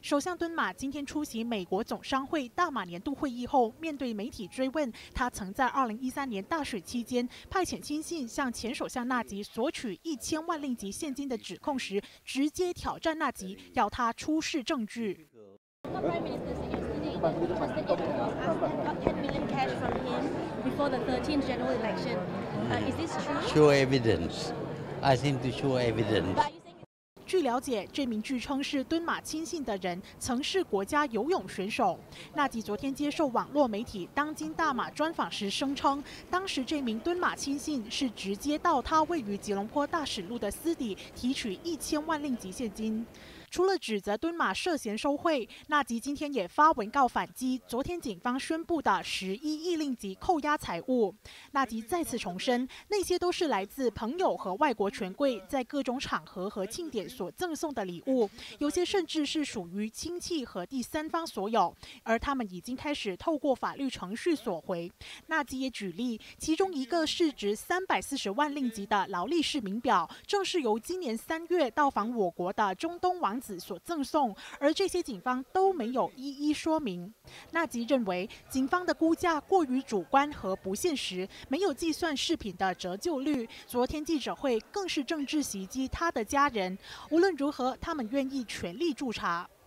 首相敦马今天出席美国总商会大马年度会议后，面对媒体追问，他曾在2013年大选期间派遣亲信向前首相纳吉索取1000万令吉现金的指控时，直接挑战纳吉，要他出示证据。 Prime Minister said yesterday that he trusted Ecuador and got 10 million cash from him before the 13th general election. Is this true? Show evidence. Ask him to show evidence. 据了解，这名据称是敦马亲信的人曾是国家游泳选手。纳吉昨天接受网络媒体《当今大马》专访时声称，当时这名敦马亲信是直接到他位于吉隆坡大使路的私邸提取1000万令吉现金。 除了指责敦马涉嫌收贿，纳吉今天也发文告反击昨天警方宣布的11亿令吉扣押财物。纳吉再次重申，那些都是来自朋友和外国权贵在各种场合和庆典所赠送的礼物，有些甚至是属于亲戚和第三方所有，而他们已经开始透过法律程序索回。纳吉也举例，其中一个市值340万令吉的劳力士名表，正是由今年3月到访我国的中东王子所赠送，而这些警方都没有一一说明。纳吉认为，警方的估价过于主观和不现实，没有计算饰品的折旧率。昨天记者会更是政治袭击他的家人。无论如何，他们愿意全力助查。